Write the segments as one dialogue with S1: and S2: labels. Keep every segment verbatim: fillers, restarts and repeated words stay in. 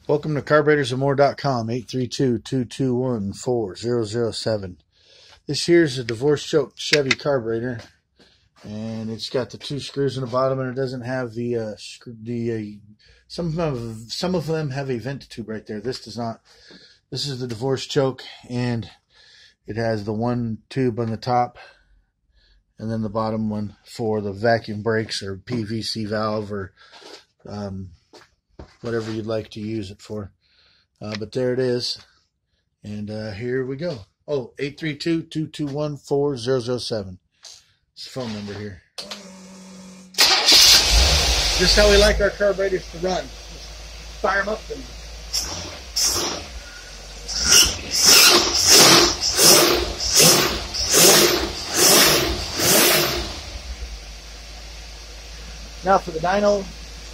S1: Welcome to carburetors and more dot com, eight three two, two two one, four zero zero seven. This here's a divorce choke Chevy carburetor, and it's got the two screws in the bottom, and it doesn't have the uh, the uh, some of some of them have a vent tube right there. This does not. This is the divorce choke, and it has the one tube on the top, and then the bottom one for the vacuum brakes or P V C valve or um, whatever you'd like to use it for. Uh, but there it is. And uh, here we go. Oh, eight three two, two two one, four zero zero seven. It's the phone number here. Just how we like our carburetors to run. Just fire them up and... Now for the dyno.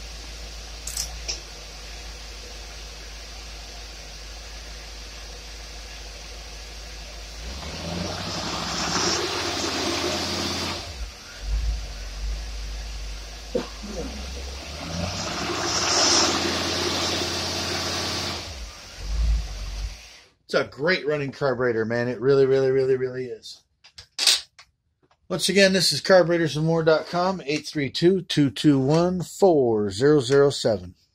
S1: It's a great running carburetor, man. It really, really, really, really is. Once again, this is carburetors and more dot com, eight three two, two two one, four zero zero seven.